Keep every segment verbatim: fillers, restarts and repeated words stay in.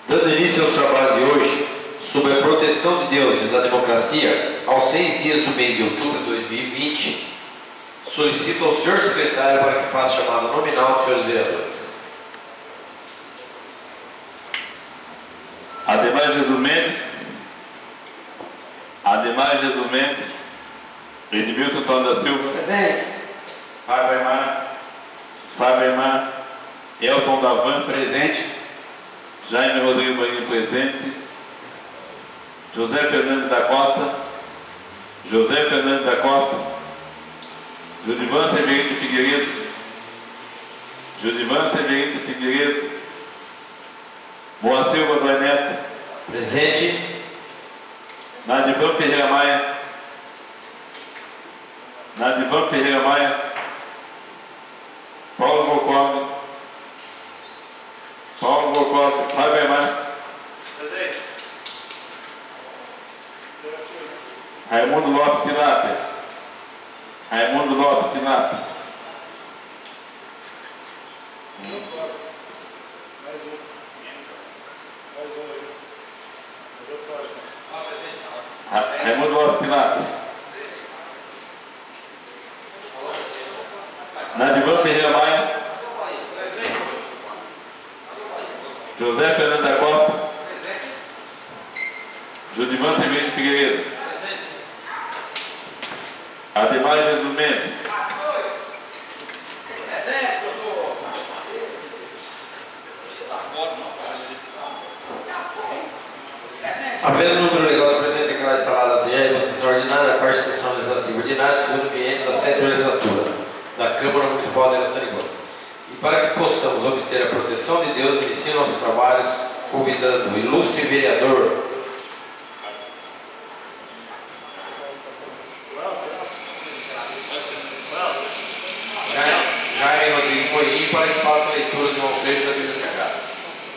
Dando início aos trabalhos de hoje, sob a proteção de Deus e da democracia, aos seis dias do mês de outubro de dois mil e vinte, solicito ao senhor secretário para que faça chamada nominal dos senhores vereadores. Ademar Jesus Mendes. Ademar Jesus Mendes. Edmilson Antônio da Silva. Presente. Fábio Aymar. Fábio Aymar. Elton Davan. Presente. Jaime Rodrigo Marinho, presente. José Fernando da Costa. José Fernando da Costa. Judivan Severino Figueiredo. Judivan Severino Figueiredo. Moacir Godoy Neto. Presente. Nadivan Ferreira Maia. Nadivan Ferreira Maia. Paulo Bocob. Paulo Bocob. Fábio Aymar. Presente. Raimundo Lopes Tilápia. Raimundo Lopes Tilápia. Raimundo Lopes Tilápia. Nadivan Ferreira Maia. José Fernando da Costa. Judivan Severino Figueiredo. Ademar Jesus Mendes. Havendo número legal do presidente declarado instalado a trigésima sessão ordinária da quarta sessão legislativa ordinária do segundo biênio da sétima legislatura da Câmara Municipal de Araçariguama. E para que possamos obter a proteção de Deus, inicie nossos trabalhos convidando o ilustre vereador Jaime Rodrigo Morim para que faça a leitura de um trecho da Bíblia Sagrada.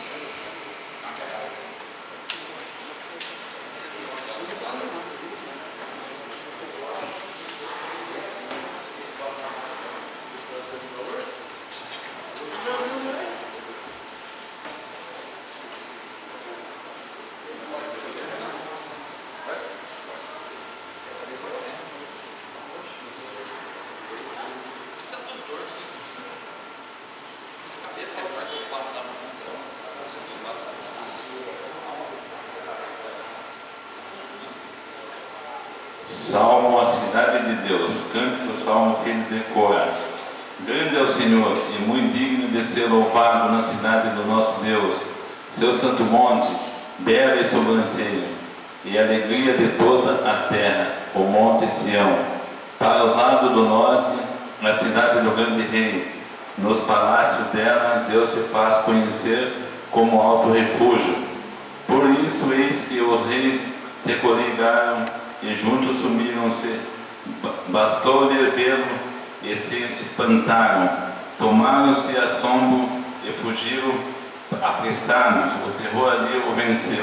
Salmo à cidade de Deus, cântico salmo filho de Corá. Grande é o Senhor e muito digno de ser louvado na cidade do nosso Deus, seu santo monte, bela e sobranceira, e alegria de toda a terra, o monte Sião. Para o lado do norte, na cidade do grande rei, nos palácios dela, Deus se faz conhecer como alto refúgio. Por isso, eis que os reis se coligaram e juntos sumiram-se. Bastou-lhe vê-lo e se espantaram. Tomaram-se assombro e fugiram apressados. O terror ali o venceu.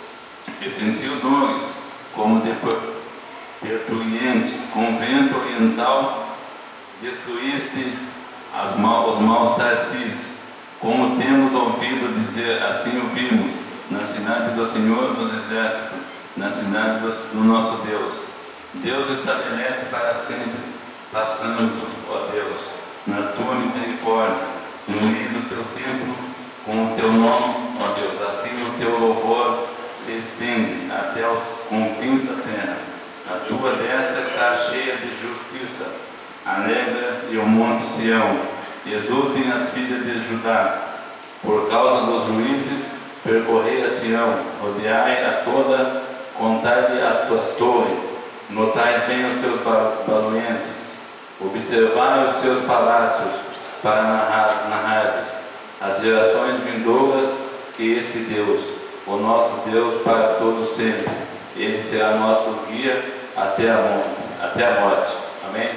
E sentiu dores como de perturiente. Com vento oriental destruíste as mal, os maus Tarsis. Como temos ouvido dizer, assim ouvimos, na cidade do Senhor dos Exércitos, na cidade do, do nosso Deus. Deus estabelece para sempre, passando, ó Deus, na tua misericórdia, no meio do teu templo, com o teu nome, ó Deus, assim o teu louvor se estende até os confins da terra. A tua destra está cheia de justiça, alegra e o monte Sião, exultem as filhas de Judá, por causa dos juízes, percorrei a Sião, rodeai a toda, contai as tuas torres, notai bem os seus baluentes, observai os seus palácios, para narrar, narrardes as gerações vindouras que este Deus, o nosso Deus para todo sempre, ele será nosso guia até a morte. Até a morte. Amém?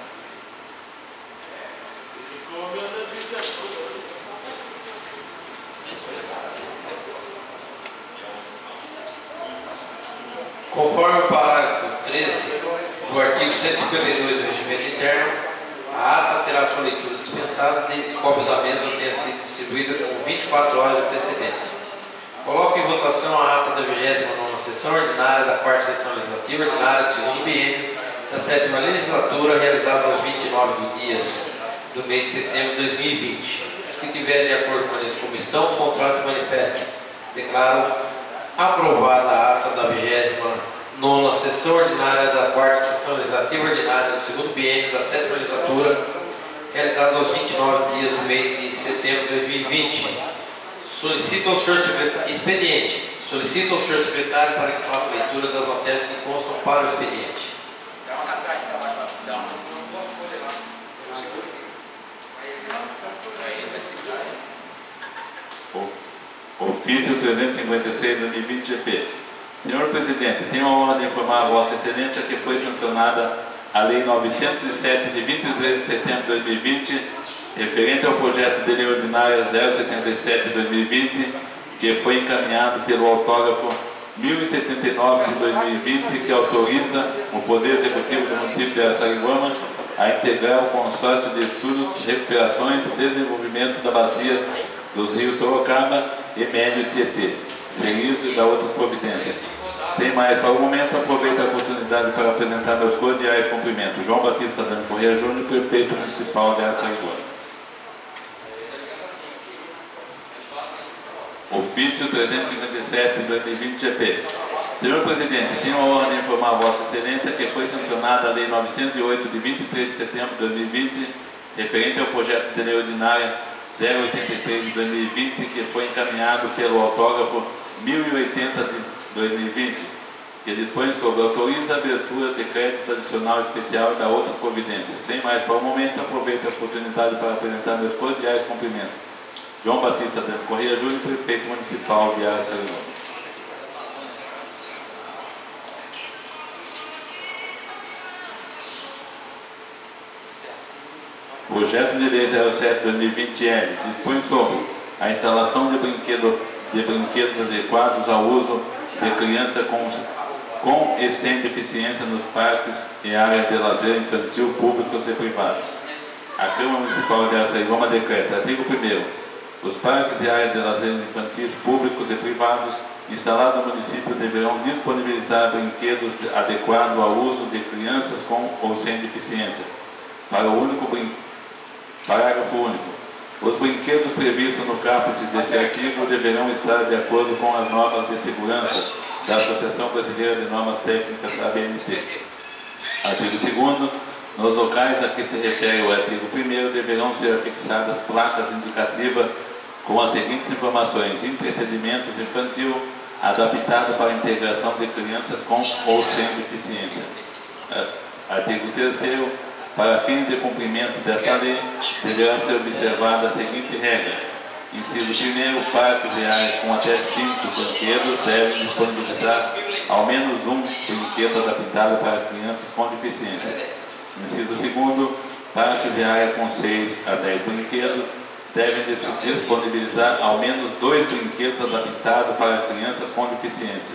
Conforme o parágrafo treze do artigo cento e cinquenta e dois do Regimento Interno, a ata terá sua leitura dispensada desde que o cópia da mesa tenha sido distribuída com vinte e quatro horas de antecedência. Coloco em votação a ata da vigésima nona sessão ordinária da quarta sessão legislativa ordinária do segundo biênio da sétima legislatura, realizada aos vinte e nove do dias do mês de setembro de dois mil e vinte. Os que tiverem de acordo com isso como estão, os contrários se manifestem. Declaro aprovada a ata da vigésima nona sessão ordinária da quarta sessão legislativa ordinária do segundo biênio da sétima legislatura, realizada aos vinte e nove dias do mês de setembro de dois mil e vinte. Solicito ao senhor secretário, expediente, solicito ao senhor secretário para que faça a leitura das matérias que constam para o expediente. Ofício trezentos e cinquenta e seis de dois mil e vinte G P. Senhor Presidente, tenho a honra de informar a Vossa Excelência que foi sancionada a Lei novecentos e sete de vinte e três de setembro de dois mil e vinte, referente ao projeto de lei ordinária zero setenta e sete de dois mil e vinte, que foi encaminhado pelo autógrafo mil e setenta e nove de dois mil e vinte, que autoriza o Poder Executivo do município de Araçariguama a integrar o consórcio de estudos, recuperações e desenvolvimento da bacia dos rios Sorocaba e Médio Tietê, seguidos e da outra providência. Sem mais para o momento, aproveito a oportunidade para apresentar meus cordiais cumprimentos. João Batista Dano Corrêa Júnior, prefeito municipal de Araçariguama. Ofício trezentos e cinquenta e sete de dois mil e vinte G P. Senhor Presidente, tenho a honra de informar a Vossa Excelência que foi sancionada a Lei novecentos e oito de vinte e três de setembro de dois mil e vinte, referente ao projeto de lei ordinária zero oitenta e três de dois mil e vinte, que foi encaminhado pelo autógrafo mil e oitenta de dois mil e vinte, que dispõe sobre autoriza a abertura de crédito adicional especial e da outra providência. Sem mais para o momento, aproveito a oportunidade para apresentar meus cordiais cumprimentos. João Batista Dano Corrêa Júnior, prefeito municipal de Araçariguama. Projeto de Lei zero sete de dois mil e vinte L dispõe sobre a instalação de, brinquedo, de brinquedos adequados ao uso de crianças com, com e sem deficiência nos parques e áreas de lazer infantil públicos e privados. A Câmara Municipal de Araçariguama decreta, artigo primeiro, os parques e áreas de lazer infantis públicos e privados instalados no município deverão disponibilizar brinquedos adequados ao uso de crianças com ou sem deficiência. Para o único brinquedo, parágrafo único. Os brinquedos previstos no caput deste artigo deverão estar de acordo com as normas de segurança da Associação Brasileira de Normas Técnicas, A B N T. Artigo segundo. Nos locais a que se refere o artigo primeiro deverão ser fixadas placas indicativas com as seguintes informações: entretenimento infantil adaptado para a integração de crianças com ou sem deficiência. Artigo terceiro. Para fim de cumprimento desta lei, deverá ser observada a seguinte regra: inciso primeiro, parques e áreas com até cinco brinquedos devem disponibilizar ao menos um brinquedo adaptado para crianças com deficiência. Inciso segundo, parques e áreas com seis a dez brinquedos devem disponibilizar ao menos dois brinquedos adaptados para crianças com deficiência.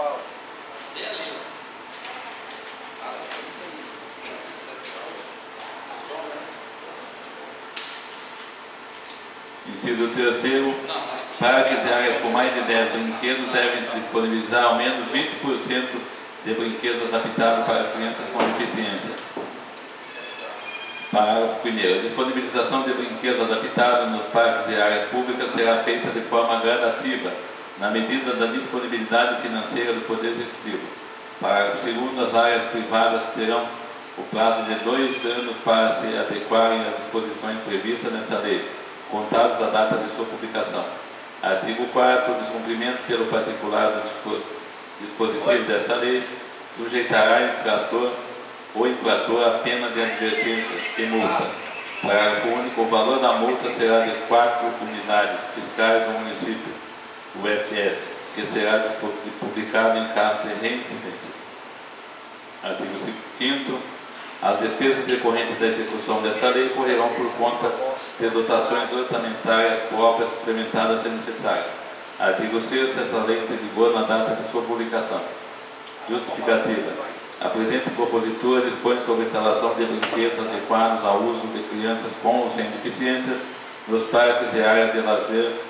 Inciso terceiro, parques e áreas com mais de dez brinquedos devem disponibilizar ao menos vinte por cento de brinquedos adaptados para crianças com deficiência. Parágrafo primeiro. A disponibilização de brinquedos adaptados nos parques e áreas públicas será feita de forma gradativa, na medida da disponibilidade financeira do Poder Executivo. Parágrafo segundo. As áreas privadas terão o prazo de dois anos para se adequarem às disposições previstas nesta lei, contados da data de sua publicação. Artigo quarto. O descumprimento pelo particular do dispositivo desta lei sujeitará infrator ou infrator a pena de advertência e multa. Parágrafo único. O valor da multa será de quatro unidades fiscais do município, o F S, que será publicado em caso de reincidência. Artigo quinto. As despesas decorrentes da execução desta lei correrão por conta de dotações orçamentárias próprias suplementadas se necessário. Artigo sexto. Esta lei entra em vigor na data de sua publicação. Justificativa. A presente propositura dispõe sobre a instalação de brinquedos adequados ao uso de crianças com ou sem deficiência nos parques e áreas de lazer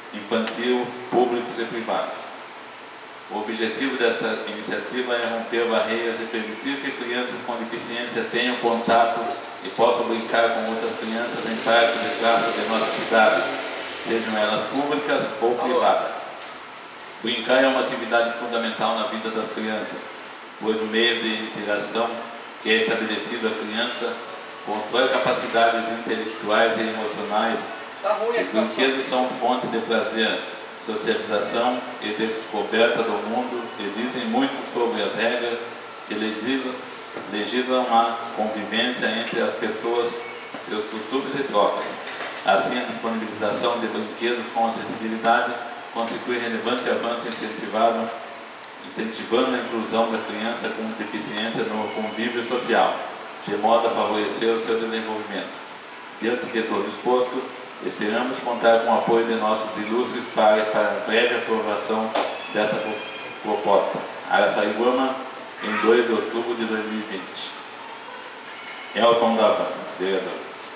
infantil, públicos e privados. O objetivo dessa iniciativa é romper barreiras e permitir que crianças com deficiência tenham contato e possam brincar com outras crianças em parques de praça de nossa cidade, sejam elas públicas ou privadas. Brincar é uma atividade fundamental na vida das crianças, pois o meio de interação que é estabelecido à criança constrói capacidades intelectuais e emocionais. Os brinquedos são fonte de prazer, socialização e descoberta do mundo e dizem muito sobre as regras que legislam, legislam a convivência entre as pessoas, seus costumes e trocas. Assim, a disponibilização de brinquedos com acessibilidade constitui relevante avanço incentivado, incentivando a inclusão da criança com deficiência no convívio social, de modo a favorecer o seu desenvolvimento. Diante de todo exposto, esperamos contar com o apoio de nossos ilustres para, para a breve aprovação desta proposta. Araçariguama, em dois de outubro de dois mil e vinte. Elton Davan, vereador.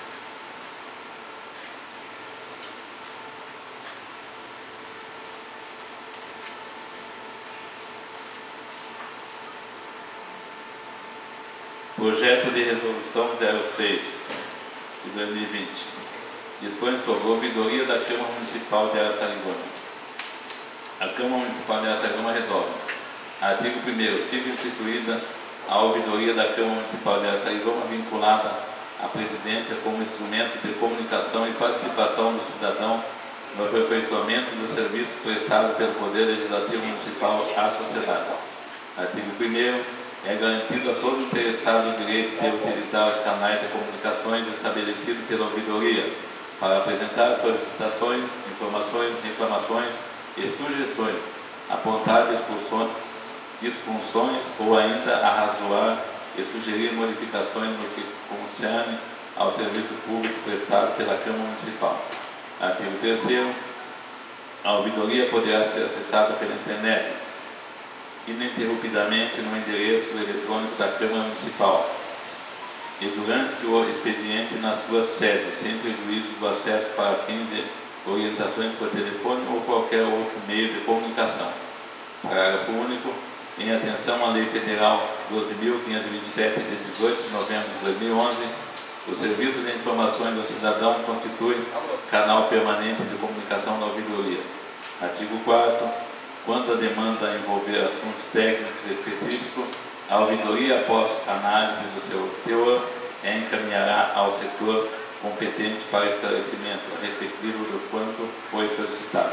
Projeto de Resolução zero seis de dois mil e vinte. Dispõe sobre a ouvidoria da Câmara Municipal de Araçariguama. A Câmara Municipal de Araçariguama resolve. Artigo primeiro. Fica instituída a ouvidoria da Câmara Municipal de Araçariguama vinculada à presidência como instrumento de comunicação e participação do cidadão no aperfeiçoamento dos serviços prestados pelo Poder Legislativo Municipal à sociedade. Artigo primeiro. É garantido a todo interessado o direito de utilizar os canais de comunicações estabelecidos pela ouvidoria para apresentar solicitações, informações, reclamações e sugestões, apontar disfunções ou ainda arrazoar e sugerir modificações no que concerne ao serviço público prestado pela Câmara Municipal. Artigo terceiro. A ouvidoria poderá ser acessada pela internet ininterrupidamente no endereço eletrônico da Câmara Municipal e durante o expediente na sua sede, sem prejuízo do acesso para fim de orientações por telefone ou qualquer outro meio de comunicação. Parágrafo único. Em atenção à Lei Federal doze mil quinhentos e vinte e sete, de dezoito de novembro de dois mil e onze, o Serviço de Informações do Cidadão constitui canal permanente de comunicação da ouvidoria. Artigo quarto. Quando a demanda envolver assuntos técnicos específicos, a ouvidoria, após análise do seu teor, é encaminhará ao setor competente para esclarecimento, respectivo do quanto foi solicitado.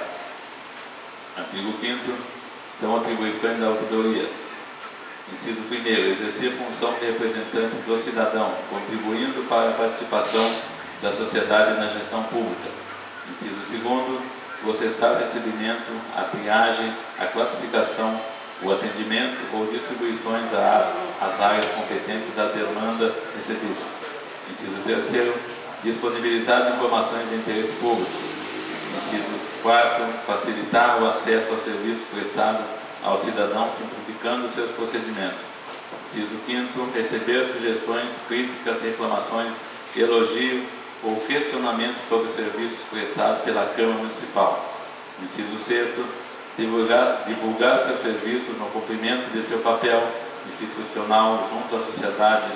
Artigo quinto. Então, atribuições da ouvidoria. Inciso primeiro. Exercer função de representante do cidadão, contribuindo para a participação da sociedade na gestão pública. Inciso segundo. Processar o recebimento, a triagem, a classificação, o atendimento ou distribuições às, às áreas competentes da demanda recebida. Inciso terceiro. Disponibilizar informações de interesse público. Inciso quarto. Facilitar o acesso ao serviço prestado ao cidadão, simplificando seus procedimentos. Inciso quinto. Receber sugestões, críticas, reclamações, elogio ou questionamento sobre serviços prestados pela Câmara Municipal. Inciso sexto. Divulgar, divulgar seus serviços no cumprimento de seu papel institucional junto à sociedade.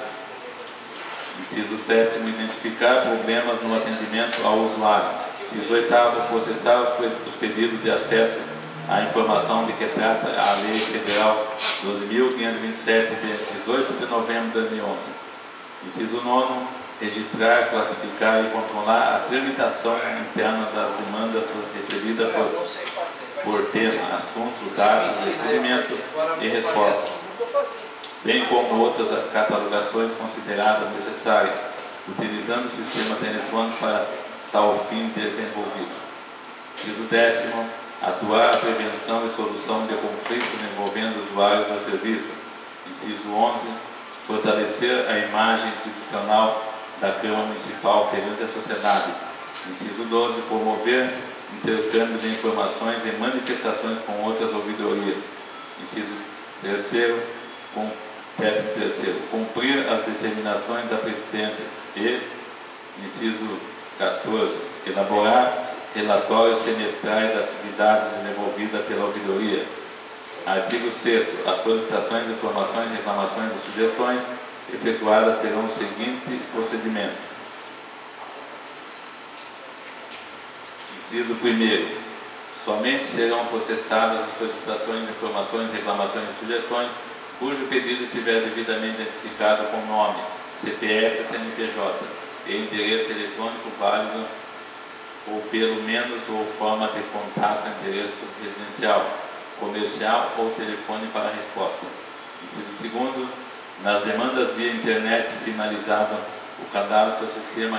Inciso sétimo. Identificar problemas no atendimento ao usuário. Inciso oitavo. Processar os, os pedidos de acesso à informação de que trata a Lei Federal doze mil quinhentos e vinte e sete, de dezoito de novembro de dois mil e onze. Inciso nono. Registrar, classificar e controlar a tramitação interna das demandas recebidas por, por tema, assunto, dados, recebimento e resposta, bem como outras catalogações consideradas necessárias, utilizando o sistema eletrônico para tal fim desenvolvido. Inciso décimo. Atuar a prevenção e solução de conflitos envolvendo usuários do serviço. Inciso onze. Fortalecer a imagem institucional da Câmara Municipal perante a sociedade. Inciso doze. Promover intercâmbio de informações e manifestações com outras ouvidorias. Inciso terceiro. Com, décimo terceiro. Cumprir as determinações da Presidência. E, inciso quatorze. Elaborar relatórios semestrais da atividade desenvolvida pela ouvidoria. Artigo sexto. As solicitações, informações, reclamações e sugestões efetuadas terão o seguinte procedimento. Inciso primeiro. Somente serão processadas as solicitações, informações, reclamações e sugestões cujo pedido estiver devidamente identificado com nome, C P F, C N P J e endereço eletrônico válido ou pelo menos ou forma de contato, endereço residencial, comercial ou telefone para resposta. Inciso segundo. Nas demandas via internet finalizado o cadastro, o sistema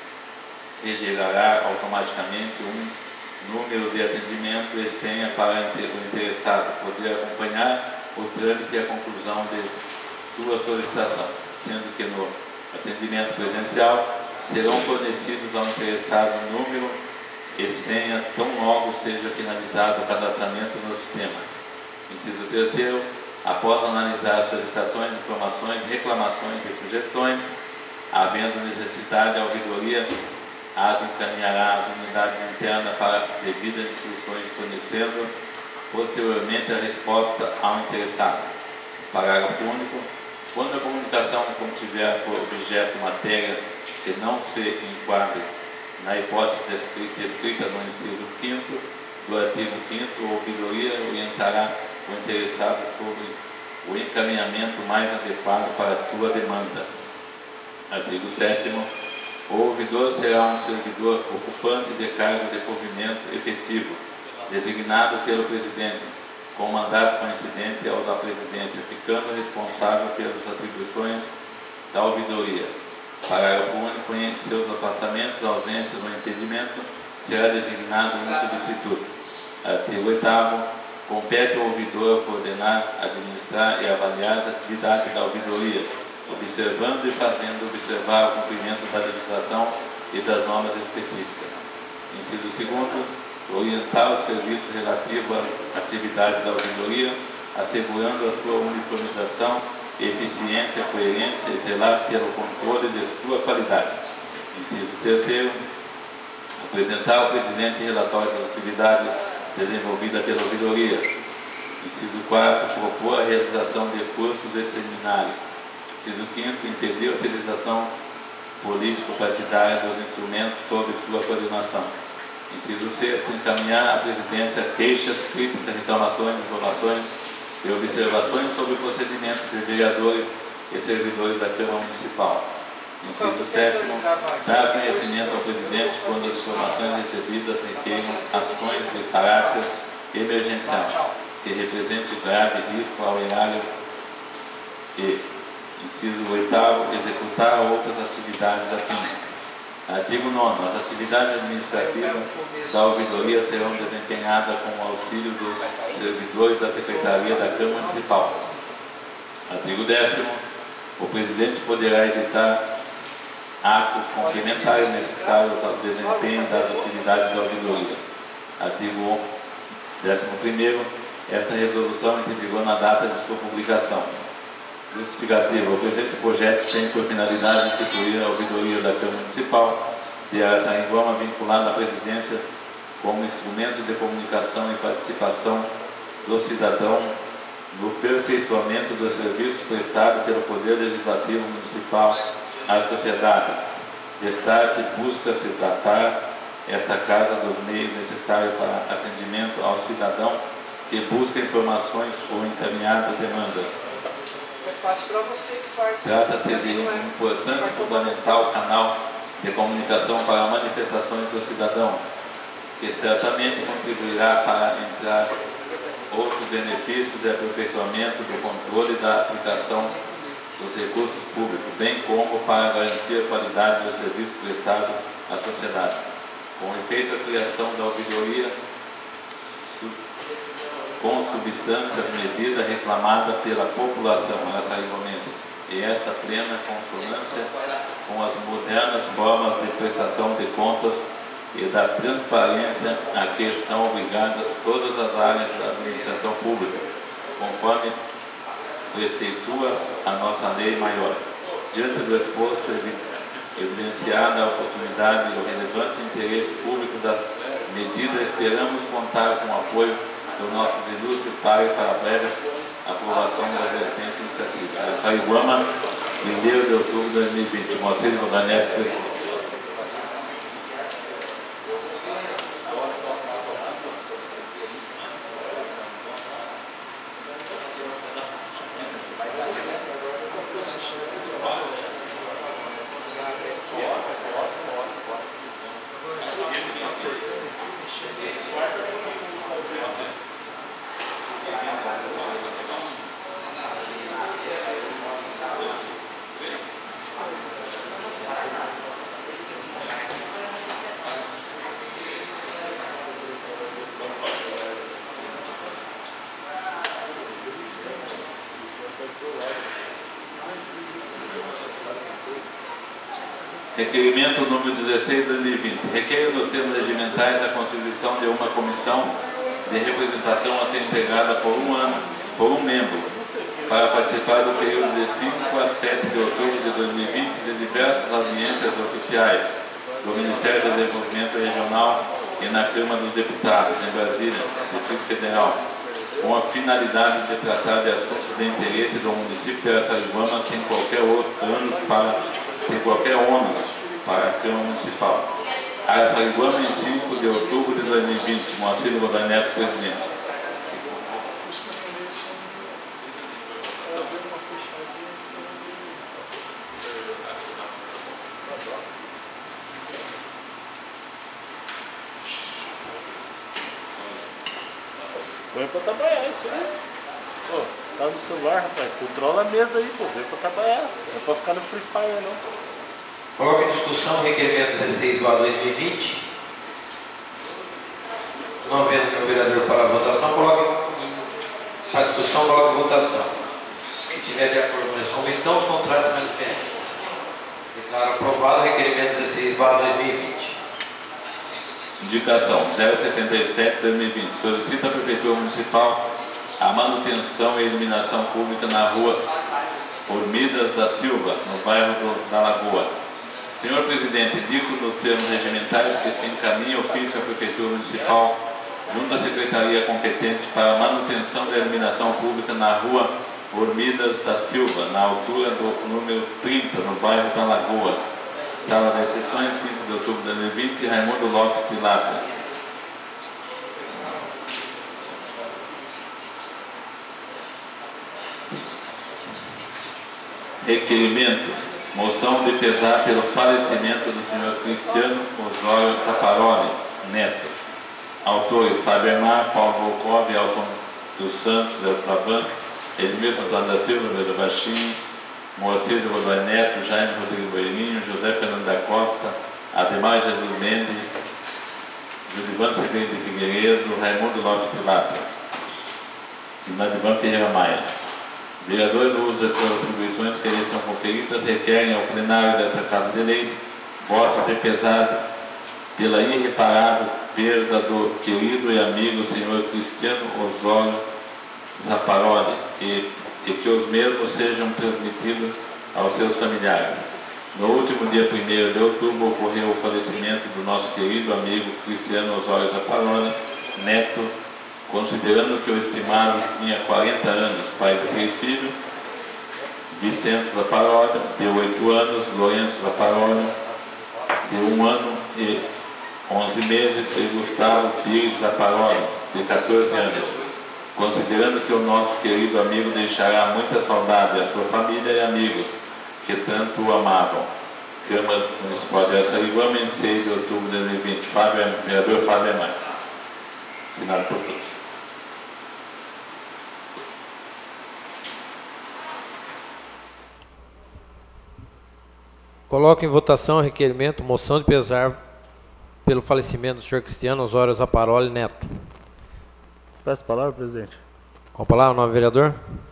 regerará automaticamente um número de atendimento e senha para o interessado poder acompanhar o trâmite e a conclusão de sua solicitação, sendo que no atendimento presencial serão fornecidos ao interessado número e senha tão logo seja finalizado o cadastramento no sistema. Inciso terceiro. Após analisar as solicitações, informações, reclamações e sugestões, havendo necessidade, a ouvidoria as encaminhará às unidades internas para devidas instruções, fornecendo posteriormente a resposta ao interessado. Parágrafo único. Quando a comunicação contiver por objeto matéria que não se enquadre na hipótese descrita no inciso quinto do artigo quinto, a ouvidoria orientará o interessado sobre o encaminhamento mais adequado para a sua demanda. Artigo sétimo. O ouvidor será um servidor ocupante de cargo de provimento efetivo, designado pelo presidente, com mandato coincidente ao da presidência, ficando responsável pelas atribuições da ouvidoria. Parágrafo único. Em seus afastamentos, ausências ou impedimento, será designado um substituto. Artigo oitavo. Compete ao ouvidor coordenar, administrar e avaliar as atividades da ouvidoria, observando e fazendo observar o cumprimento da legislação e das normas específicas. Inciso segundo. Orientar os serviços relativos à atividade da ouvidoria, assegurando a sua uniformização, eficiência, coerência e zelar pelo controle de sua qualidade. Inciso terceiro. Apresentar ao presidente relatório das atividades desenvolvida pela ouvidoria. Inciso quarto. Propor a realização de cursos e seminários. Inciso quinto. Impedir a utilização político-partidária dos instrumentos sob sua coordenação. Inciso sexto. Encaminhar à presidência queixas, críticas, reclamações, informações e observações sobre o procedimento de vereadores e servidores da Câmara Municipal. Inciso sétimo. Dar conhecimento ao presidente quando as informações recebidas requeiram ações de caráter emergencial, que represente grave risco ao erário e, inciso oitavo, executar outras atividades afins. Artigo nono. As atividades administrativas da ouvidoria serão desempenhadas com o auxílio dos servidores da Secretaria da Câmara Municipal. Artigo décimo. O presidente poderá editar atos complementares necessários ao desempenho das atividades da ouvidoria. Artigo décimo primeiro. Esta resolução entra em vigor na data de sua publicação. Justificativa. O presente projeto tem por finalidade instituir a ouvidoria da Câmara Municipal de Araçariguama vinculada à presidência como instrumento de comunicação e participação do cidadão no aperfeiçoamento dos serviços prestados pelo Poder Legislativo Municipal à sociedade. Destarte busca-se datar esta casa dos meios necessários para atendimento ao cidadão que busca informações ou encaminhar demandas. É fácil para você que faz. Trata-se de um importante e fundamental canal de comunicação para manifestações do cidadão, que certamente contribuirá para entrar outros benefícios de aperfeiçoamento do controle da aplicação dos recursos públicos, bem como para garantir a qualidade do serviço prestado à sociedade. Com efeito, a criação da ouvidoria com substâncias medidas reclamada pela população araçariguamense, e esta plena consonância com as modernas formas de prestação de contas e da transparência a que estão obrigadas todas as áreas da administração pública, conforme preceitua a nossa lei maior. Diante do exposto, evidenciada a oportunidade e o relevante interesse público da medida, esperamos contar com o apoio do nosso ilustre pai para a breve aprovação da vertente iniciativa. Araçariguama, primeiro de outubro de dois mil e vinte. Moacir Rodan Neto, presidente. Requerimento número dezesseis de dois mil e vinte. Requer nos termos regimentais a constituição de uma comissão de representação a ser integrada por um ano, por um membro, para participar do período de cinco a sete de outubro de dois mil e vinte de diversas audiências oficiais do Ministério do Desenvolvimento Regional e na Câmara dos Deputados, em Brasília, Distrito Federal, com a finalidade de tratar de assuntos de interesse do município de Araçariguama sem qualquer outro ônus para sem qualquer ônus para a Câmara Municipal. Araçariguama, em cinco de outubro de dois mil e vinte. Moacir Rodan Neto, presidente. Põe pra trabalhar isso aí. Pô, tá no celular, rapaz. Controla a mesa aí, pô. Vem pra trabalhar. Não é pra ficar no Free Fire, não. Coloque em discussão o requerimento dezesseis barra dois mil e vinte. Não havendo nenhum vereador para a votação, coloque em, para a discussão, coloque em votação. Os que tiver de acordo com isso, como estão, os contrários se manifestam. Declaro aprovado o requerimento dezesseis barra dois mil e vinte. Indicação zero setenta e sete barra dois mil e vinte. Solicita a Prefeitura Municipal a manutenção e iluminação pública na rua Ormidas da Silva, no bairro do, da Lagoa. Senhor Presidente, indico nos termos regimentais que se encaminhe ofício à Prefeitura Municipal junto à Secretaria competente para a manutenção da iluminação pública na rua Ormidas da Silva, na altura do número trinta, no bairro da Lagoa. Sala das Sessões, cinco de outubro de dois mil e vinte, Raimundo Lopes de Lapa. Requerimento, moção de pesar pelo falecimento do senhor Cristiano Osório Zaparoli Neto. Autores: Fábio Mar, Paulo Volkov, Elton dos Santos, Eltraban, Edmilson Antônio da Silva, Pedro Baixinho, Moacir de Rodan Neto, Jaime Rodrigo Boirinho, José Fernando da Costa, Ademar Jesus Mendes, Judivan Severino de Figueiredo, Raimundo Lopes de Lapa e Nadivan Ferreira Maia. Vereadores, no uso das suas atribuições que lhes são conferidas, requerem ao plenário desta Casa de Leis votos de pesar pela irreparável perda do querido e amigo senhor Cristiano Osório Zaparoli e, e que os mesmos sejam transmitidos aos seus familiares. No último dia primeiro de outubro ocorreu o falecimento do nosso querido amigo Cristiano Osório Zaparoli Neto, considerando que o estimado tinha quarenta anos, pai de três filhos: Vicente Zaparoli, de oito anos, Lourenço Zaparoli, de um ano e onze meses, e Gustavo Pires Zaparoli, de quatorze anos. Considerando que o nosso querido amigo deixará muita saudade à sua família e amigos que tanto o amavam. Câmara Municipal de Araçariguama, em seis de outubro de dois mil e vinte. Fábio, vereador Fábio Amar. Assinado por todos. Coloco em votação o requerimento, moção de pesar pelo falecimento do senhor Cristiano Osório Zaparoli Neto. Peço a palavra, presidente. Com a palavra, o novo vereador.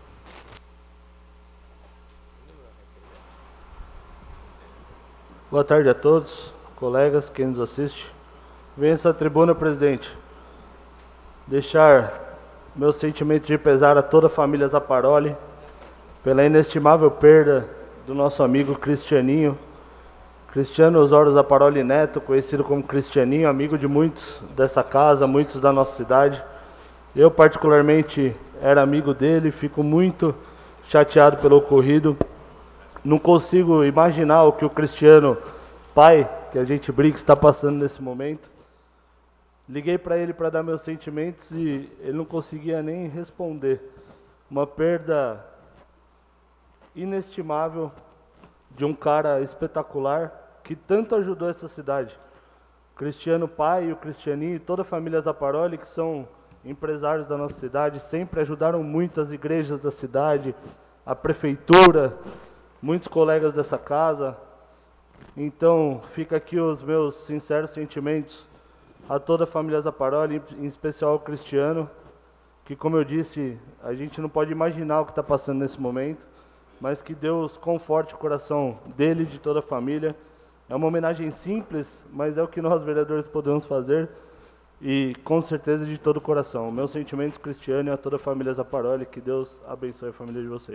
Boa tarde a todos, colegas, quem nos assiste. Venho a essa tribuna, presidente, deixar meu sentimento de pesar a toda a família Zaparoli pela inestimável perda do nosso amigo Cristianinho, Cristiano Osório Zaparoli Neto, conhecido como Cristianinho, amigo de muitos dessa casa, muitos da nossa cidade. Eu, particularmente, era amigo dele, fico muito chateado pelo ocorrido. Não consigo imaginar o que o Cristiano, pai, que a gente brinca, está passando nesse momento. Liguei para ele para dar meus sentimentos e ele não conseguia nem responder. Uma perda inestimável de um cara espetacular que tanto ajudou essa cidade. Cristiano pai, o Cristianinho e toda a família Zaparoli, que são empresários da nossa cidade, sempre ajudaram muito as igrejas da cidade, a prefeitura, muitos colegas dessa casa. Então, fica aqui os meus sinceros sentimentos a toda a família Zaparoli, em especial ao Cristiano, que, como eu disse, a gente não pode imaginar o que está passando nesse momento, mas que Deus conforte o coração dele e de toda a família. É uma homenagem simples, mas é o que nós, vereadores, podemos fazer, e com certeza de todo o coração. Meus sentimentos, Cristiano, e a toda a família Zaparoli, que Deus abençoe a família de vocês.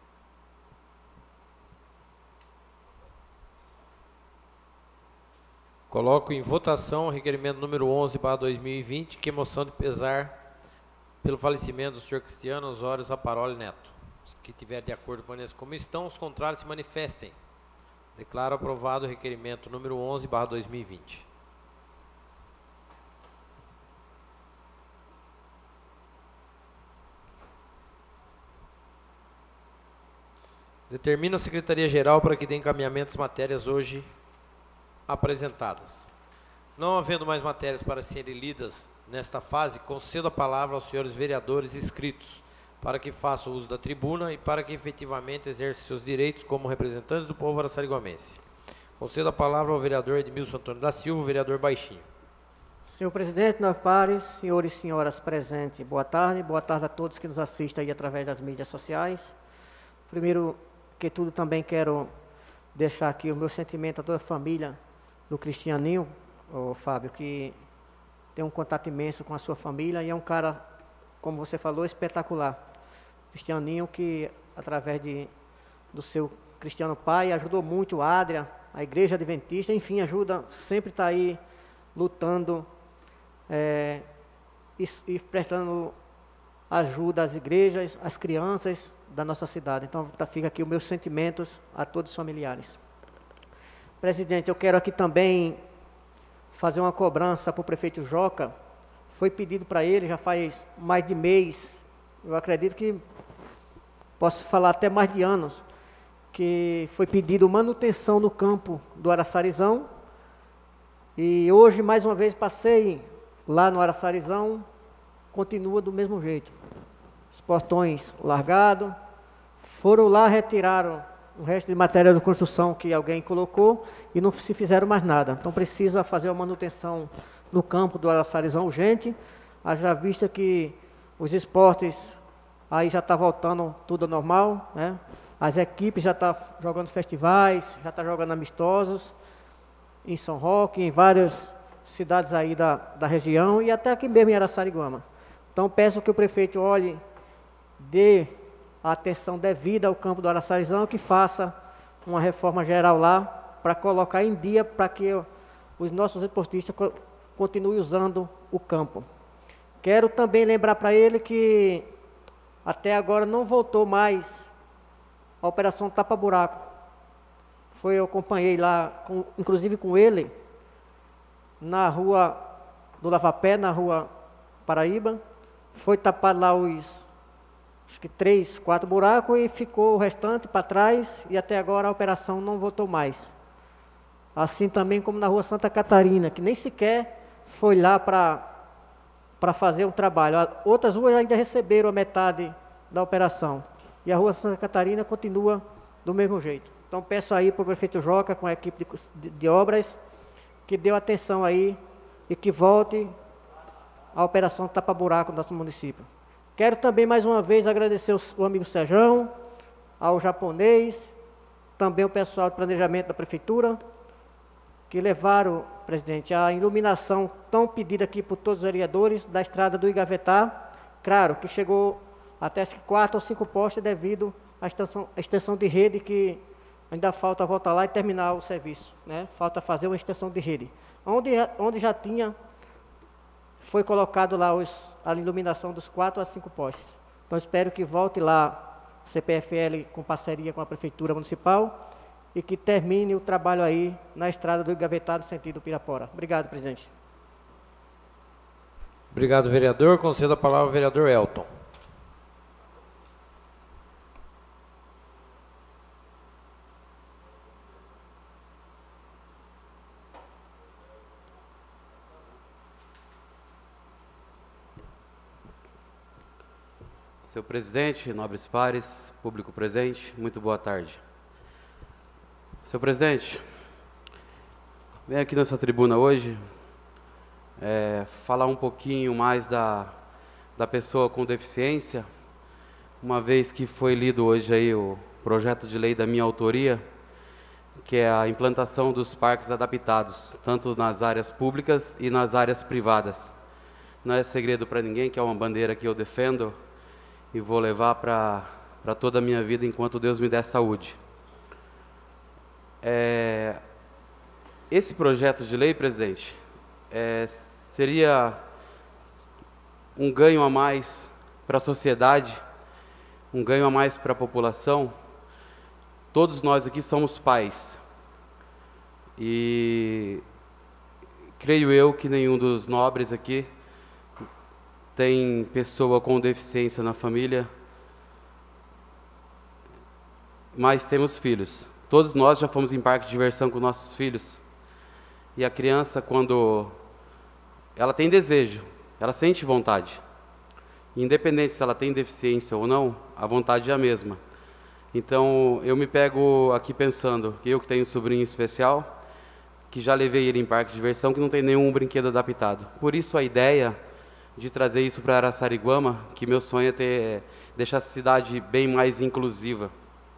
Coloco em votação o requerimento número onze barra dois mil e vinte, que é moção de pesar pelo falecimento do senhor Cristiano Osório Zaparoli Neto. Os que tiverem de acordo com essa comissão, os contrários se manifestem. Declaro aprovado o requerimento número onze barra dois mil e vinte. Determina a Secretaria-Geral para que dê encaminhamento às matérias hoje apresentadas. Não havendo mais matérias para serem lidas nesta fase, concedo a palavra aos senhores vereadores inscritos para que façam uso da tribuna e para que efetivamente exerçam seus direitos como representantes do povo araçariguamense. Concedo a palavra ao vereador Edmilson Antônio da Silva, vereador Baixinho. Senhor presidente, nove pares, senhores e senhoras presentes, boa tarde. Boa tarde a todos que nos assistem aí através das mídias sociais. Primeiro que tudo, também quero deixar aqui o meu sentimento a toda a família do Cristianinho, o Fábio, que tem um contato imenso com a sua família e é um cara, como você falou, espetacular. Cristianinho que, através de, do seu Cristiano pai, ajudou muito a Adria, a Igreja Adventista, enfim, ajuda, sempre está aí lutando é, e, e prestando ajuda às igrejas, às crianças da nossa cidade. Então, tá, fica aqui os meus sentimentos a todos os familiares. Presidente, eu quero aqui também fazer uma cobrança para o prefeito Joca. Foi pedido para ele, já faz mais de mês, eu acredito que posso falar até mais de anos, que foi pedido manutenção no campo do Araçarizão. E hoje, mais uma vez, passei lá no Araçarizão, continua do mesmo jeito. Os portões largados, foram lá, retiraram o resto de matéria de construção que alguém colocou e não se fizeram mais nada. Então precisa fazer uma manutenção no campo do Araçarizão urgente, haja vista que os esportes aí já está voltando tudo ao normal, né? As equipes já estão jogando festivais, já estão jogando amistosos em São Roque, em várias cidades aí da, da região e até aqui mesmo em Araçariguama. Então peço que o prefeito olhe, dê a atenção devida ao campo do Araçarizão, que faça uma reforma geral lá para colocar em dia para que os nossos esportistas co continuem usando o campo. Quero também lembrar para ele que até agora não voltou mais a operação tapa-buraco. Foi, eu acompanhei lá, com, inclusive com ele, na rua do Lavapé, na rua Paraíba. Foi tapado lá os, acho que três, quatro buracos e ficou o restante para trás e até agora a operação não voltou mais. Assim também como na rua Santa Catarina, que nem sequer foi lá para para fazer um trabalho. Outras ruas ainda receberam a metade da operação. E a rua Santa Catarina continua do mesmo jeito. Então peço aí para o prefeito Joca, com a equipe de, de, de obras, que dê atenção aí e que volte a operação tapa-buraco do nosso município. Quero também mais uma vez agradecer o, o amigo Sejão, ao japonês, também o pessoal de planejamento da prefeitura, que levaram, presidente, a iluminação tão pedida aqui por todos os vereadores da estrada do Igavetá. Claro, que chegou até quatro ou cinco postes devido à extensão, à extensão de rede que ainda falta voltar lá e terminar o serviço, né? Falta fazer uma extensão de rede. Onde, onde já tinha, foi colocado lá os, a iluminação dos quatro a cinco postes. Então, espero que volte lá a C P F L com parceria com a Prefeitura Municipal e que termine o trabalho aí na estrada do Engavetado, sentido Pirapora. Obrigado, presidente. Obrigado, vereador. Concedo a palavra ao vereador Elton. Senhor presidente, nobres pares, público presente, muito boa tarde. Senhor presidente, venho aqui nessa tribuna hoje é, falar um pouquinho mais da, da pessoa com deficiência, uma vez que foi lido hoje aí o projeto de lei da minha autoria, que é a implantação dos parques adaptados, tanto nas áreas públicas e nas áreas privadas. Não é segredo para ninguém que é uma bandeira que eu defendo e vou levar para para toda a minha vida enquanto Deus me der saúde. É, esse projeto de lei, presidente, é, seria um ganho a mais para a sociedade, um ganho a mais para a população. Todos nós aqui somos pais e creio eu que nenhum dos nobres aqui tem pessoa com deficiência na família, mas temos filhos. Todos nós já fomos em parque de diversão com nossos filhos. E a criança, quando ela tem desejo, ela sente vontade. Independente se ela tem deficiência ou não, a vontade é a mesma. Então, eu me pego aqui pensando que eu que tenho um sobrinho especial, que já levei ele em parque de diversão, que não tem nenhum brinquedo adaptado. Por isso a ideia de trazer isso para Araçariguama, que meu sonho é ter, deixar a cidade bem mais inclusiva.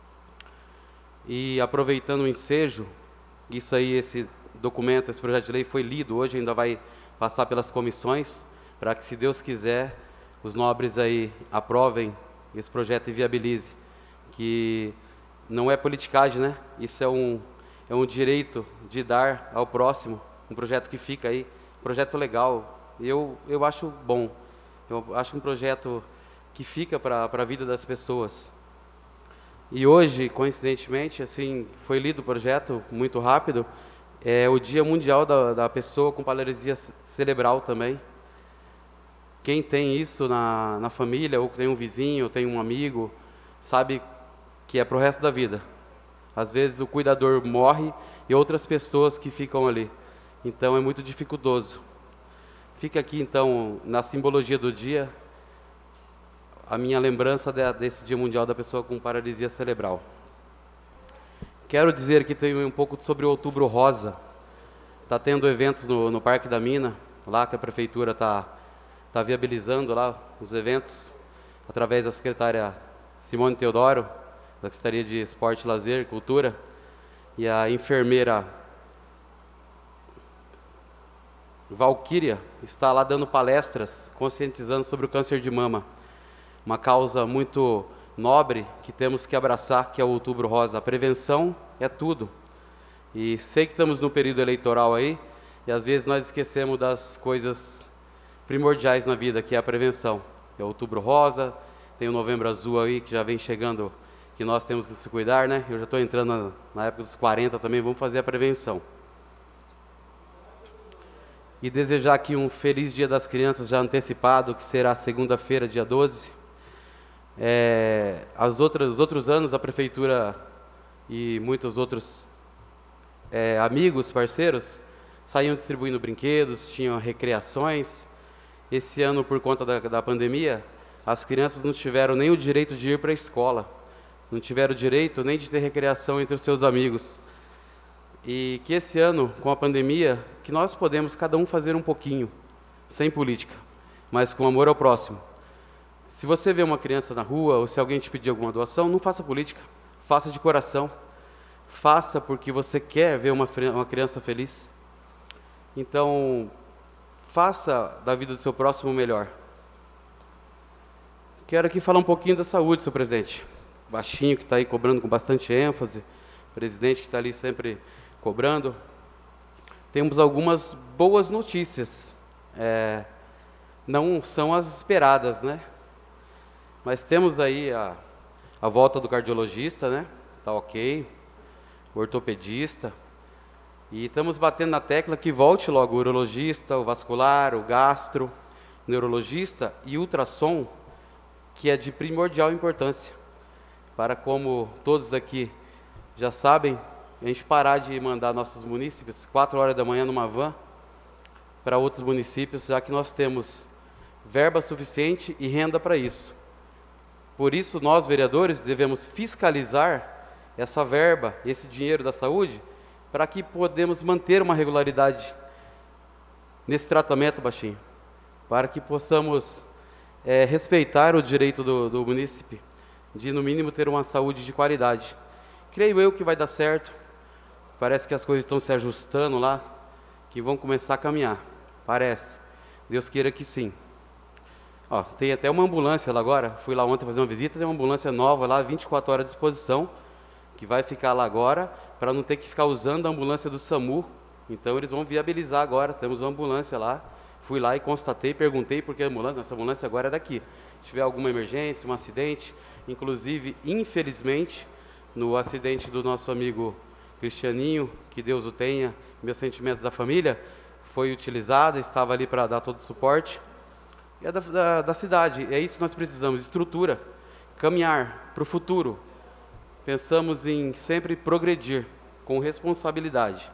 E aproveitando o ensejo, isso aí, esse documento, esse projeto de lei foi lido hoje, ainda vai passar pelas comissões, para que, se Deus quiser, os nobres aí aprovem esse projeto e viabilize, que não é politicagem, né? Isso é um, é um direito de dar ao próximo, um projeto que fica aí, um projeto legal. Eu, eu acho bom, eu acho um projeto que fica para a vida das pessoas. E hoje, coincidentemente, assim, foi lido o projeto muito rápido, é o Dia Mundial da, da Pessoa com Paralisia Cerebral também. Quem tem isso na, na família, ou tem um vizinho, ou tem um amigo, sabe que é para o resto da vida. Às vezes o cuidador morre e outras pessoas que ficam ali. Então é muito dificultoso. Fica aqui, então, na simbologia do dia, a minha lembrança de, desse Dia Mundial da Pessoa com Paralisia Cerebral. Quero dizer que tem um pouco sobre o Outubro Rosa. Está tendo eventos no, no Parque da Mina, lá que a Prefeitura está tá viabilizando lá os eventos, através da secretária Simone Teodoro, da Secretaria de Esporte, Lazer e Cultura, e a enfermeira Valquíria está lá dando palestras, conscientizando sobre o câncer de mama. Uma causa muito nobre que temos que abraçar, que é o Outubro Rosa. A prevenção é tudo. E sei que estamos no período eleitoral aí, e às vezes nós esquecemos das coisas primordiais na vida, que é a prevenção. É o Outubro Rosa, tem o Novembro Azul aí, que já vem chegando, que nós temos que se cuidar, né? Eu já estou entrando na, na época dos quarenta também, vamos fazer a prevenção. E desejar aqui um feliz Dia das Crianças já antecipado, que será segunda-feira, dia doze. É, as outras, os outros anos, a Prefeitura e muitos outros é, amigos, parceiros, saíam distribuindo brinquedos, tinham recreações. Esse ano, por conta da, da pandemia, as crianças não tiveram nem o direito de ir para a escola, não tiveram o direito nem de ter recreação entre os seus amigos. E que esse ano, com a pandemia, que nós podemos cada um fazer um pouquinho, sem política, mas com amor ao próximo. Se você vê uma criança na rua, ou se alguém te pedir alguma doação, não faça política, faça de coração. Faça porque você quer ver uma, uma criança feliz. Então, faça da vida do seu próximo o melhor. Quero aqui falar um pouquinho da saúde, senhor presidente. Baixinho, que está aí cobrando com bastante ênfase, presidente que está ali sempre cobrando. Temos algumas boas notícias. É, não são as esperadas, né? Mas temos aí a, a volta do cardiologista, né? Tá ok. O ortopedista. E estamos batendo na tecla que volte logo o urologista, o vascular, o gastro, o neurologista e o ultrassom, que é de primordial importância. Para, como todos aqui já sabem, a gente parar de mandar nossos munícipes quatro horas da manhã numa van para outros municípios, já que nós temos verba suficiente e renda para isso. Por isso, nós, vereadores, devemos fiscalizar essa verba, esse dinheiro da saúde, para que podemos manter uma regularidade nesse tratamento, Baixinho, para que possamos é, respeitar o direito do, do munícipe de, no mínimo, ter uma saúde de qualidade. Creio eu que vai dar certo, parece que as coisas estão se ajustando lá, que vão começar a caminhar, parece. Deus queira que sim. Ó, tem até uma ambulância lá agora, fui lá ontem fazer uma visita, tem uma ambulância nova lá, vinte e quatro horas à disposição, que vai ficar lá agora, para não ter que ficar usando a ambulância do SAMU. Então eles vão viabilizar agora, temos uma ambulância lá. Fui lá e constatei, perguntei porque a ambulância, nossa ambulância agora é daqui. Se tiver alguma emergência, um acidente, inclusive, infelizmente, no acidente do nosso amigo Cristianinho, que Deus o tenha, meus sentimentos da família, foi utilizada, estava ali para dar todo o suporte. E é da, da, da cidade, é isso que nós precisamos, estrutura, caminhar para o futuro. Pensamos em sempre progredir com responsabilidade.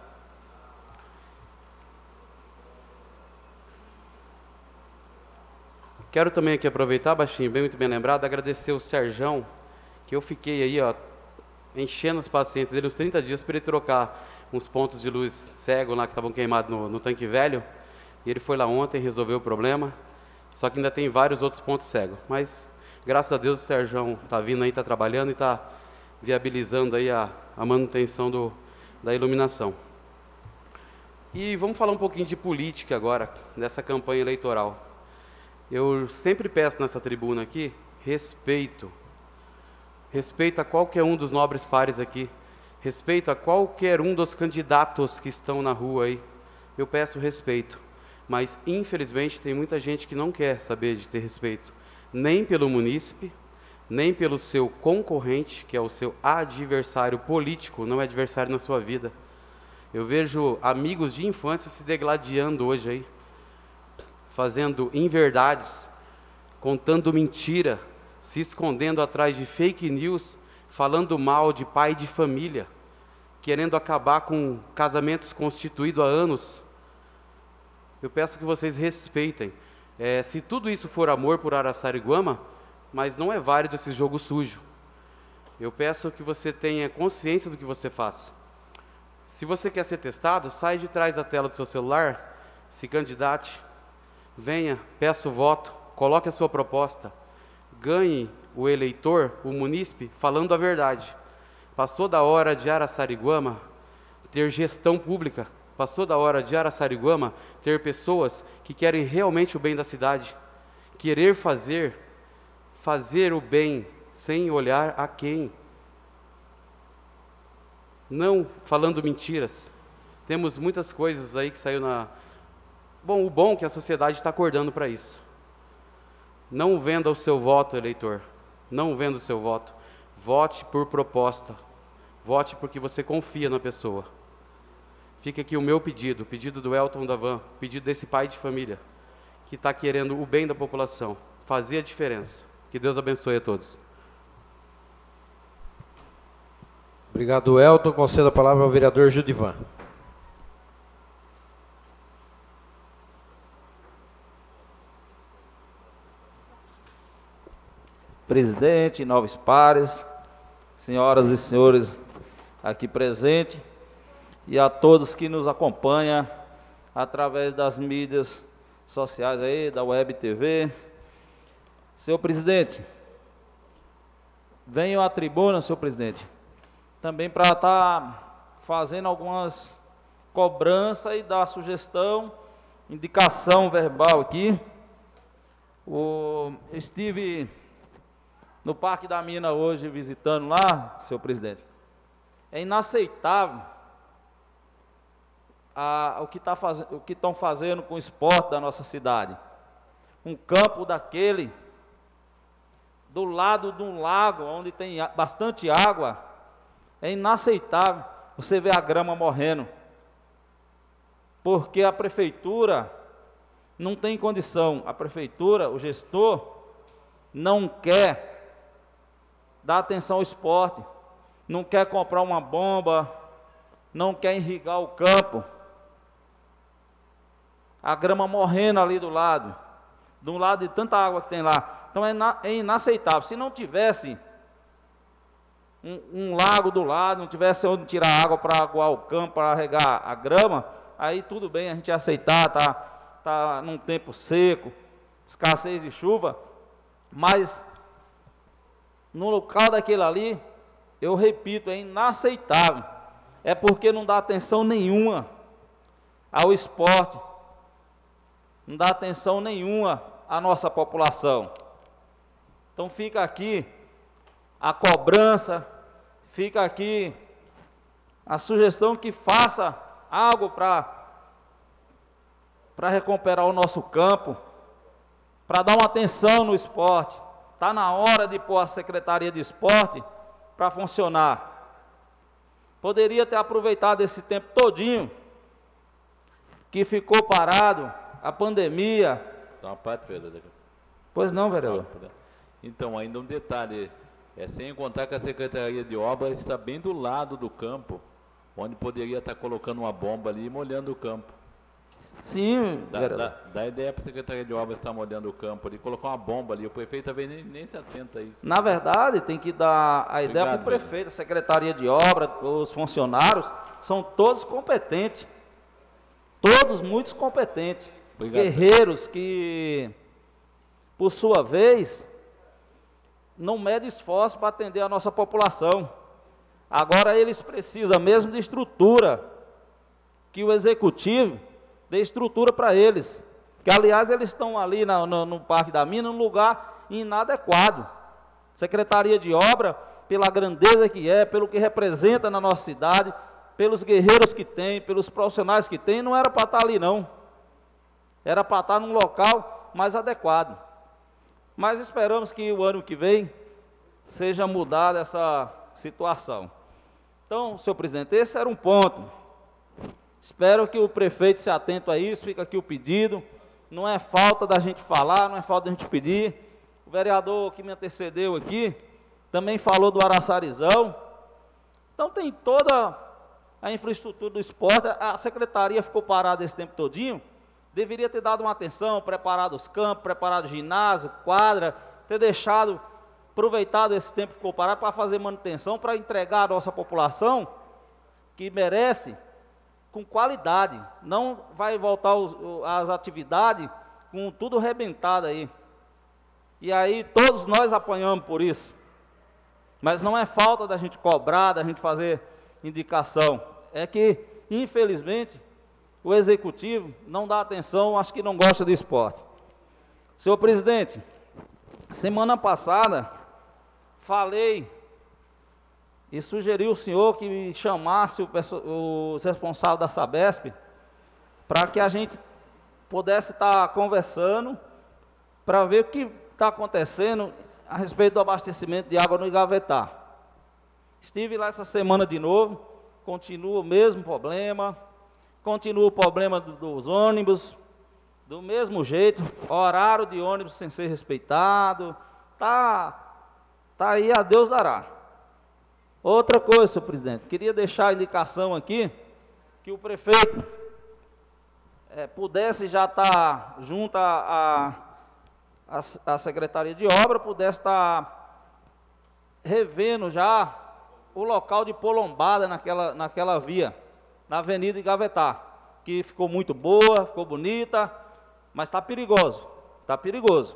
Quero também aqui aproveitar, Baixinho, bem, muito bem lembrado, agradecer o Serjão, que eu fiquei aí, ó, enchendo as paciências dele uns trinta dias para ele trocar uns pontos de luz cego lá que estavam queimados no, no tanque velho. E ele foi lá ontem, resolveu o problema, só que ainda tem vários outros pontos cegos. Mas, graças a Deus, o Serjão está vindo aí, está trabalhando e está viabilizando aí a, a manutenção do, da iluminação. E vamos falar um pouquinho de política agora, dessa campanha eleitoral. Eu sempre peço nessa tribuna aqui, respeito. Respeito a qualquer um dos nobres pares aqui. Respeito a qualquer um dos candidatos que estão na rua aí. Eu peço respeito. Mas, infelizmente, tem muita gente que não quer saber de ter respeito. Nem pelo munícipe, nem pelo seu concorrente, que é o seu adversário político, não é adversário na sua vida. Eu vejo amigos de infância se degladiando hoje aí, fazendo inverdades, contando mentira, se escondendo atrás de fake news, falando mal de pai de família, querendo acabar com casamentos constituídos há anos. Eu peço que vocês respeitem. É, se tudo isso for amor por Araçariguama, mas não é válido esse jogo sujo. Eu peço que você tenha consciência do que você faz. Se você quer ser testado, sai de trás da tela do seu celular, se candidate, venha, peça o voto, coloque a sua proposta, ganhe o eleitor, o munícipe, falando a verdade. Passou da hora de Araçariguama ter gestão pública, passou da hora de Araçariguama ter pessoas que querem realmente o bem da cidade, querer fazer, fazer o bem sem olhar a quem. Não falando mentiras. Temos muitas coisas aí que saiu na... Bom, o bom é que a sociedade está acordando para isso. Não venda o seu voto, eleitor. Não venda o seu voto. Vote por proposta. Vote porque você confia na pessoa. Fica aqui o meu pedido, o pedido do Elton Davan, o pedido desse pai de família, que está querendo o bem da população, fazer a diferença. Que Deus abençoe a todos. Obrigado, Elton. Concedo a palavra ao vereador Judivan. Presidente, nobres pares, senhoras e senhores aqui presentes, e a todos que nos acompanham através das mídias sociais aí, da Web T V. Senhor presidente, venho à tribuna, senhor presidente, também para estar fazendo algumas cobranças e dar sugestão, indicação verbal aqui. O, estive no Parque da Mina hoje visitando lá, senhor presidente, É inaceitável a, o que tá faz, o que estão fazendo com o esporte da nossa cidade. Um campo daquele, do lado de um lago, onde tem bastante água, é inaceitável você ver a grama morrendo. Porque a prefeitura não tem condição, a prefeitura, o gestor, não quer dar atenção ao esporte, não quer comprar uma bomba, não quer irrigar o campo. A grama morrendo ali do lado, do lado de tanta água que tem lá. Então é, ina, é inaceitável. Se não tivesse um, um lago do lado, não tivesse onde tirar água para aguar o campo, para regar a grama, aí tudo bem, a gente ia aceitar, tá, tá num tempo seco, escassez de chuva, mas no local daquele ali, eu repito, é inaceitável. É porque não dá atenção nenhuma ao esporte, não dá atenção nenhuma à nossa população. Então fica aqui a cobrança, fica aqui a sugestão que faça algo para para recuperar o nosso campo, para dar uma atenção no esporte. Está na hora de pôr a Secretaria de Esporte para funcionar. Poderia ter aproveitado esse tempo todinho que ficou parado, a pandemia. Dá uma parte, vereador. Pois não, vereador. Então, ainda um detalhe, é sem contar que a Secretaria de Obras está bem do lado do campo, onde poderia estar colocando uma bomba ali e molhando o campo. Sim, dá, dá, dá ideia para a Secretaria de Obras estar molhando o campo ali, colocar uma bomba ali, o prefeito também nem, nem se atenta a isso. Na verdade, tem que dar a ideia para o Obrigado, prefeito, a Secretaria de Obras, os funcionários, são todos competentes, todos muito competentes, Obrigado, guerreiros que, por sua vez, não medem esforço para atender a nossa população. Agora eles precisam mesmo de estrutura, que o executivo dê estrutura para eles, que aliás eles estão ali na, no, no Parque da Mina, num lugar inadequado. Secretaria de Obra, pela grandeza que é, pelo que representa na nossa cidade, pelos guerreiros que tem, pelos profissionais que tem, não era para estar ali não, era para estar num local mais adequado. Mas esperamos que o ano que vem seja mudada essa situação. Então, senhor presidente, esse era um ponto. Espero que o prefeito se atente a isso, fica aqui o pedido. Não é falta da gente falar, não é falta da gente pedir. O vereador que me antecedeu aqui também falou do Araçarizão. Então tem toda a infraestrutura do esporte. A secretaria ficou parada esse tempo todinho. Deveria ter dado uma atenção, preparado os campos, preparado o ginásio, quadra, ter deixado, aproveitado esse tempo que ficou parado para fazer manutenção, para entregar à nossa população, que merece, com qualidade. Não vai voltar os, as atividades com tudo arrebentado aí. E aí todos nós apanhamos por isso. Mas não é falta da gente cobrar, da gente fazer indicação. É que, infelizmente, o executivo não dá atenção, acho que não gosta do esporte. Senhor presidente, semana passada falei e sugeri ao senhor que me chamasse o, os responsáveis da Sabesp para que a gente pudesse estar conversando para ver o que está acontecendo a respeito do abastecimento de água no Igavetá. Estive lá essa semana de novo, continua o mesmo problema, continua o problema do, dos ônibus, do mesmo jeito, horário de ônibus sem ser respeitado, tá, tá aí, a Deus dará. Outra coisa, senhor presidente, queria deixar a indicação aqui, que o prefeito é, pudesse já estar tá junto à a, a, a Secretaria de Obra, pudesse estar tá revendo já o local de pôr lombada naquela, naquela via, na Avenida Igavetá, que ficou muito boa, ficou bonita, mas está perigoso, está perigoso.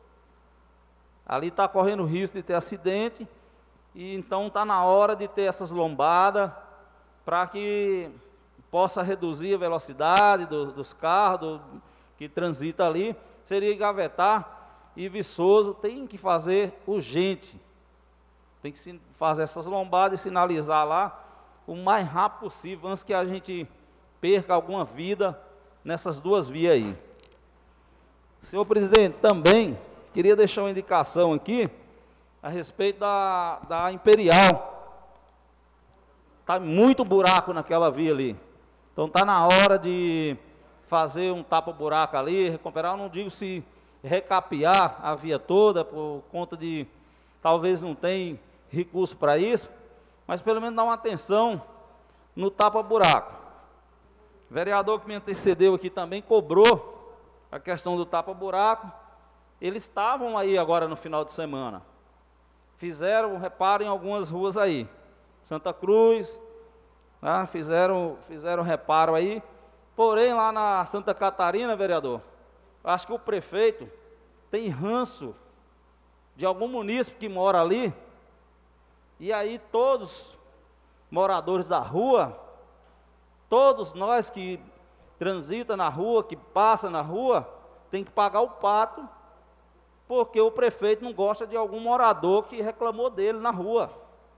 Ali está correndo risco de ter acidente, e então está na hora de ter essas lombadas, para que possa reduzir a velocidade do, dos carros do, que transitam ali. Seria Igavetá e Viçoso, tem que fazer urgente, tem que fazer essas lombadas e sinalizar lá, o mais rápido possível, antes que a gente perca alguma vida nessas duas vias aí. Senhor presidente, também queria deixar uma indicação aqui a respeito da, da Imperial. Está muito buraco naquela via ali. Então está na hora de fazer um tapa-buraco ali, recuperar, eu não digo se recapear a via toda, por conta de talvez não tem recurso para isso, mas pelo menos dar uma atenção no tapa-buraco. O vereador que me antecedeu aqui também cobrou a questão do tapa-buraco. Eles estavam aí agora no final de semana. Fizeram reparo em algumas ruas aí. Santa Cruz, né, fizeram, fizeram reparo aí. Porém, lá na Santa Catarina, vereador, acho que o prefeito tem ranço de algum munícipe que mora ali. E aí todos moradores da rua, todos nós que transita na rua, que passa na rua, tem que pagar o pato, porque o prefeito não gosta de algum morador que reclamou dele na rua.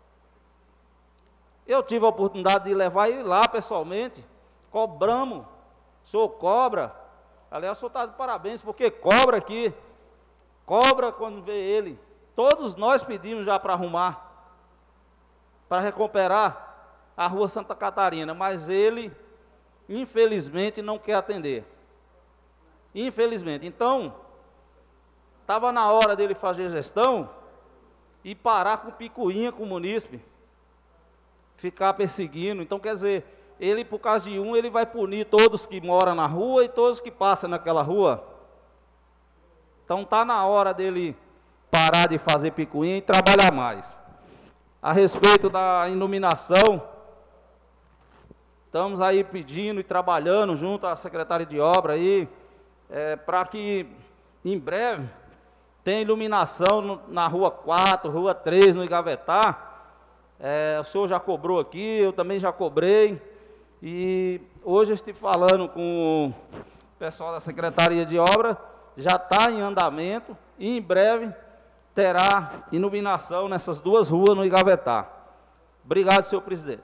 Eu tive a oportunidade de levar ele lá pessoalmente, cobramos, o senhor cobra, aliás, o senhor está de parabéns, porque cobra aqui, cobra quando vê ele. Todos nós pedimos já para arrumar, para recuperar a rua Santa Catarina, mas ele, infelizmente, não quer atender. Infelizmente. Então, estava na hora dele fazer gestão e parar com picuinha com o munícipe, ficar perseguindo. Então, quer dizer, ele, por causa de um, ele vai punir todos que moram na rua e todos que passam naquela rua. Então, está na hora dele parar de fazer picuinha e trabalhar mais. A respeito da iluminação, estamos aí pedindo e trabalhando junto à secretária de obra aí, é, para que em breve tenha iluminação no, na rua quatro, rua três, no Igavetá. É, o senhor já cobrou aqui, eu também já cobrei, e hoje eu estive falando com o pessoal da Secretaria de Obra, já está em andamento, e em breve terá iluminação nessas duas ruas no Igavetá. Obrigado, senhor presidente.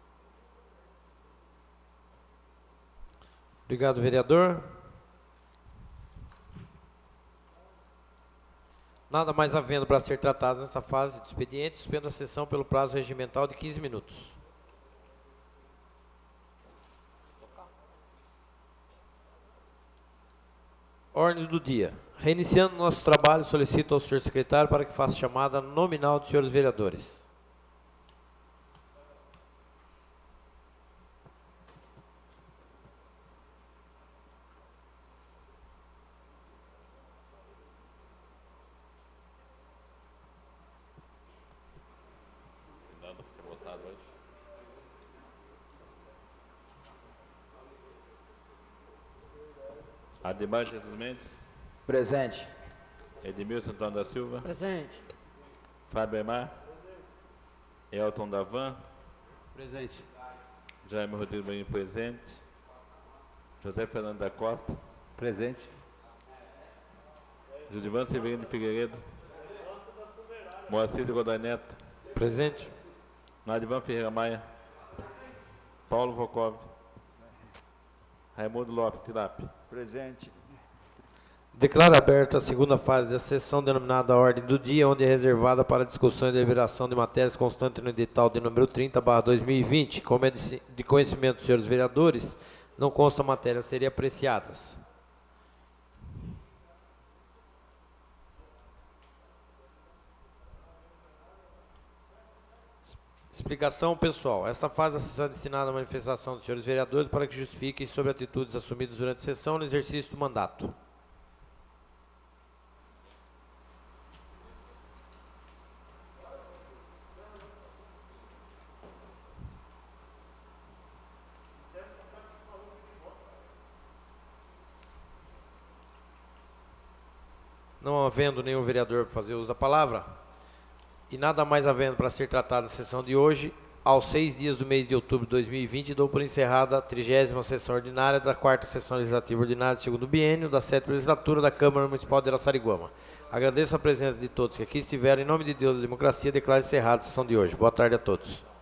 Obrigado, vereador. Nada mais havendo para ser tratado nessa fase de expediente, suspendo a sessão pelo prazo regimental de quinze minutos. Ordem do dia. Reiniciando nosso trabalho, solicito ao senhor secretário para que faça chamada nominal dos senhores vereadores. Ademar Jesus Mendes. Presente. Edmilson Antônio da Silva. Presente. Fábio Emar. Elton Davan. Presente. Jaime Rodrigo Marinho, presente. José Fernando da Costa. Presente. Judivan Severino de Figueiredo. Moacir de Godoy Neto. Presente. Nadivan Ferreira Maia. Paulo Volkov. Raimundo Lopes Tilape. Presente. Declaro aberta a segunda fase da sessão denominada Ordem do Dia, onde é reservada para discussão e deliberação de matérias constantes no edital de número trinta barra dois mil e vinte. Como é de, de conhecimento dos senhores vereadores, não consta matéria a serem apreciadas. Explicação pessoal. Esta fase da sessão é destinada à manifestação dos senhores vereadores para que justifiquem sobre atitudes assumidas durante a sessão no exercício do mandato. Não havendo nenhum vereador para fazer uso da palavra, e nada mais havendo para ser tratado na sessão de hoje, aos seis dias do mês de outubro de dois mil e vinte, dou por encerrada a trigésima sessão ordinária da quarta sessão legislativa ordinária do segundo biênio da sétima legislatura da Câmara Municipal de Araçariguama. Agradeço a presença de todos que aqui estiveram. Em nome de Deus e da democracia, declaro encerrada a sessão de hoje. Boa tarde a todos.